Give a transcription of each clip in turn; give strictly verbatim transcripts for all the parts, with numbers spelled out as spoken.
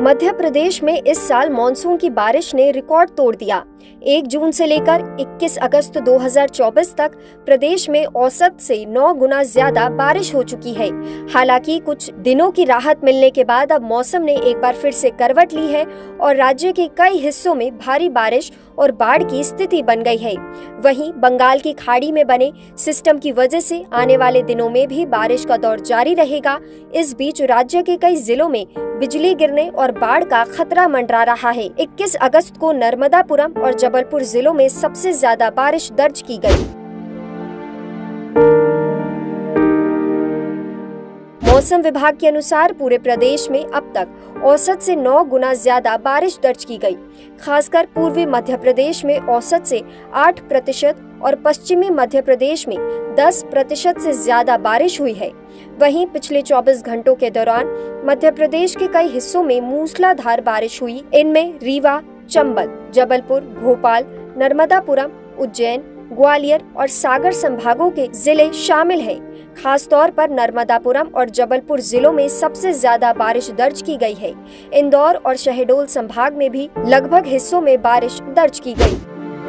मध्य प्रदेश में इस साल मानसून की बारिश ने रिकॉर्ड तोड़ दिया। एक जून से लेकर इक्कीस अगस्त दो हज़ार चौबीस तक प्रदेश में औसत से नौ गुना ज्यादा बारिश हो चुकी है। हालांकि कुछ दिनों की राहत मिलने के बाद अब मौसम ने एक बार फिर से करवट ली है और राज्य के कई हिस्सों में भारी बारिश और बाढ़ की स्थिति बन गई है। वहीं बंगाल की खाड़ी में बने सिस्टम की वजह से आने वाले दिनों में भी बारिश का दौर जारी रहेगा। इस बीच राज्य के कई जिलों में बिजली गिरने और बाढ़ का खतरा मंडरा रहा है। इक्कीस अगस्त को नर्मदापुरम और जबलपुर जिलों में सबसे ज्यादा बारिश दर्ज की गई। मौसम विभाग के अनुसार पूरे प्रदेश में अब तक औसत से नौ गुना ज्यादा बारिश दर्ज की गई। खासकर पूर्वी मध्य प्रदेश में औसत से आठ प्रतिशत और पश्चिमी मध्य प्रदेश में दस प्रतिशत से ज्यादा बारिश हुई है। वहीं पिछले चौबीस घंटों के दौरान मध्य प्रदेश के कई हिस्सों में मूसलाधार बारिश हुई। इनमें रीवा, चंबल, जबलपुर, भोपाल, नर्मदापुरम, उज्जैन, ग्वालियर और सागर संभागों के जिले शामिल हैं। खास तौर पर नर्मदापुरम और जबलपुर जिलों में सबसे ज्यादा बारिश दर्ज की गई है। इंदौर और शहडोल संभाग में भी लगभग हिस्सों में बारिश दर्ज की गई।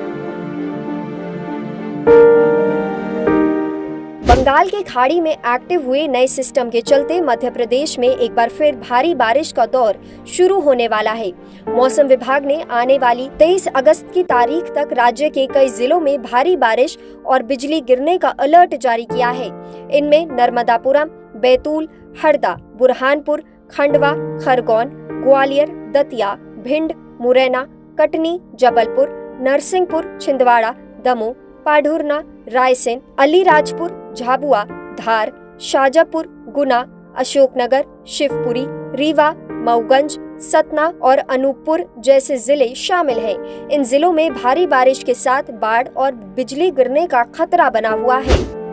बंगाल की खाड़ी में एक्टिव हुए नए सिस्टम के चलते मध्य प्रदेश में एक बार फिर भारी बारिश का दौर शुरू होने वाला है। मौसम विभाग ने आने वाली तेईस अगस्त की तारीख तक राज्य के कई जिलों में भारी बारिश और बिजली गिरने का अलर्ट जारी किया है। इनमें नर्मदापुरम, बैतूल, हरदा, बुरहानपुर, खंडवा, खरगोन, ग्वालियर, दतिया, भिंड, मुरैना, कटनी, जबलपुर, नरसिंहपुर, छिंदवाड़ा, दमोह, पाढुरना, रायसेन, अलीराजपुर, झाबुआ, धार, शाजापुर, गुना, अशोकनगर, शिवपुरी, रीवा, मऊगंज, सतना और अनूपपुर जैसे जिले शामिल हैं। इन जिलों में भारी बारिश के साथ बाढ़ और बिजली गिरने का खतरा बना हुआ है।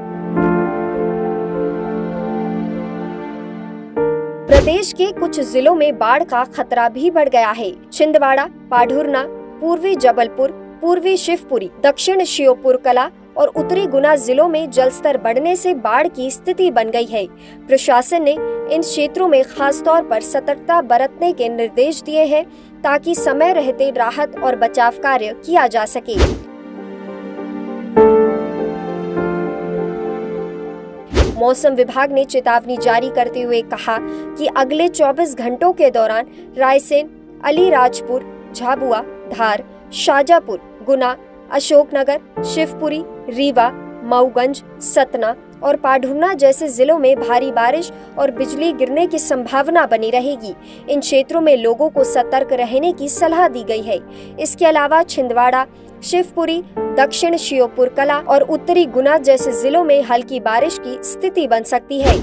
प्रदेश के कुछ जिलों में बाढ़ का खतरा भी बढ़ गया है। छिंदवाड़ा, पाढुरना, पूर्वी जबलपुर, पूर्वी शिवपुरी, दक्षिण श्योपुर कला और उत्तरी गुना जिलों में जलस्तर बढ़ने से बाढ़ की स्थिति बन गई है। प्रशासन ने इन क्षेत्रों में खास तौर पर सतर्कता बरतने के निर्देश दिए हैं ताकि समय रहते राहत और बचाव कार्य किया जा सके। मौसम विभाग ने चेतावनी जारी करते हुए कहा कि अगले चौबीस घंटों के दौरान रायसेन, अलीराजपुर, झाबुआ, धार, शाजापुर, गुना, अशोकनगर, शिवपुरी, रीवा, मऊगंज, सतना और पाढुरना जैसे जिलों में भारी बारिश और बिजली गिरने की संभावना बनी रहेगी। इन क्षेत्रों में लोगों को सतर्क रहने की सलाह दी गई है। इसके अलावा छिंदवाड़ा, शिवपुरी, दक्षिण श्योपुर कला और उत्तरी गुना जैसे जिलों में हल्की बारिश की स्थिति बन सकती है।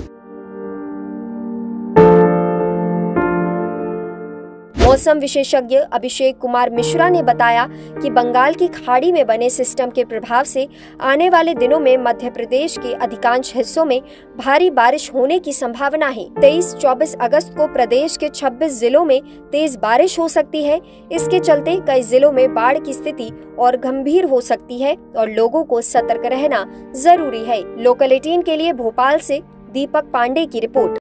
मौसम विशेषज्ञ अभिषेक कुमार मिश्रा ने बताया कि बंगाल की खाड़ी में बने सिस्टम के प्रभाव से आने वाले दिनों में मध्य प्रदेश के अधिकांश हिस्सों में भारी बारिश होने की संभावना है। तेईस चौबीस अगस्त को प्रदेश के छब्बीस जिलों में तेज बारिश हो सकती है। इसके चलते कई जिलों में बाढ़ की स्थिति और गंभीर हो सकती है और लोगों को सतर्क रहना जरूरी है। लोकल अठारह के लिए भोपाल से दीपक पांडे की रिपोर्ट।